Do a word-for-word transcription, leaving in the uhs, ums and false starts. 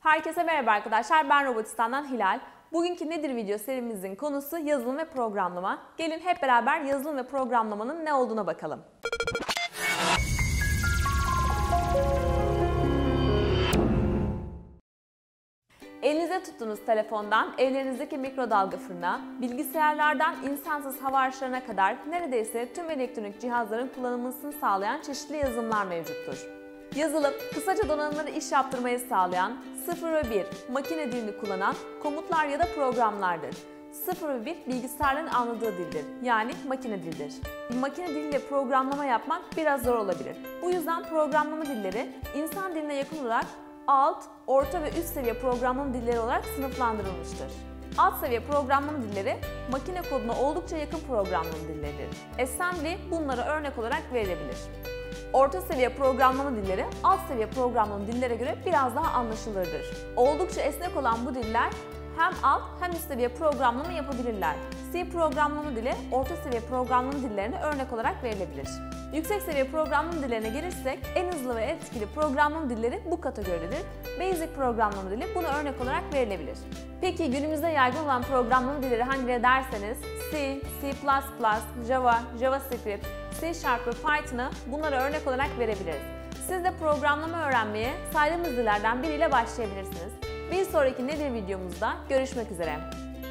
Herkese merhaba arkadaşlar, ben Robotistan'dan Hilal. Bugünkü Nedir video serimizin konusu yazılım ve programlama. Gelin hep beraber yazılım ve programlamanın ne olduğuna bakalım. Elinize tuttuğunuz telefondan evlerinizdeki mikrodalga fırına, bilgisayarlardan insansız hava araçlarına kadar neredeyse tüm elektronik cihazların kullanılmasını sağlayan çeşitli yazılımlar mevcuttur. Yazılım, kısaca donanımlara iş yaptırmayı sağlayan, sıfır ve bir makine dilini kullanan komutlar ya da programlardır. sıfır ve bir bilgisayarların anladığı dildir, yani makine dilidir. Makine diliyle programlama yapmak biraz zor olabilir. Bu yüzden programlama dilleri insan diline yakın olarak alt, orta ve üst seviye programlama dilleri olarak sınıflandırılmıştır. Alt seviye programlama dilleri makine koduna oldukça yakın programlama dilleridir. Assembly bunlara örnek olarak verilebilir. Orta seviye programlama dilleri alt seviye programlama dillere göre biraz daha anlaşılırdır. Oldukça esnek olan bu diller hem alt hem üst seviye programlama yapabilirler. C programlama dili orta seviye programlama dillerine örnek olarak verilebilir. Yüksek seviye programlama dillerine gelirsek en hızlı ve etkili programlama dilleri bu kategoridedir. Basic programlama dili buna örnek olarak verilebilir. Peki günümüzde yaygın olan programlama dilleri hangileri derseniz C, C plus plus, Java, JavaScript, C Sharp ve Python'ı bunlara örnek olarak verebiliriz. Siz de programlama öğrenmeye saydığımız dillerden biriyle başlayabilirsiniz. Bir sonraki Nedir videomuzda görüşmek üzere.